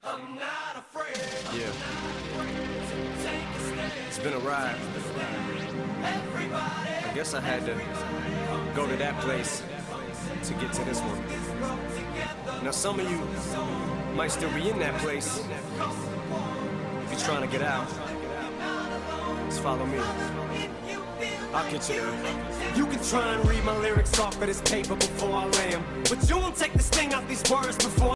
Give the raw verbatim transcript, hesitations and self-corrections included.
I'm not afraid. Yeah. It's been a ride. I guess I had to go to that place to get to this one. Now some of you might still be in that place. If you're trying to get out, just follow me. I'll get you there. You can try and read my lyrics off of this paper before I lay 'em, but you won't take the sting out these words before